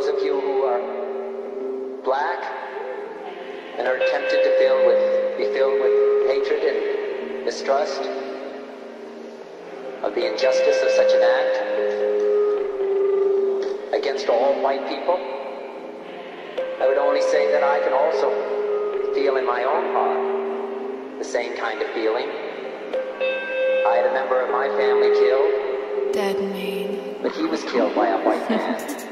of you who are black and are tempted to be filled with hatred and mistrust of the injustice of such an act against all white people, I would only say that I can also feel in my own heart the same kind of feeling. I had a member of my family killed. Dead man. But he was killed by a white man.